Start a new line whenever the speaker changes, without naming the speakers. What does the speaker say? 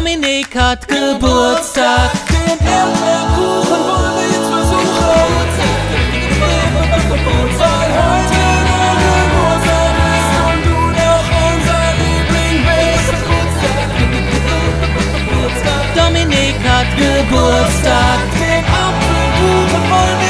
Dominik hat Geburtstag.
Den Erdbeerkuchen wollen wir jetzt versuchen. Weil heute der Geburtstag ist und du doch unser Liebling bist.
Dominik hat Geburtstag.
Den Apfelkuchen wollen wir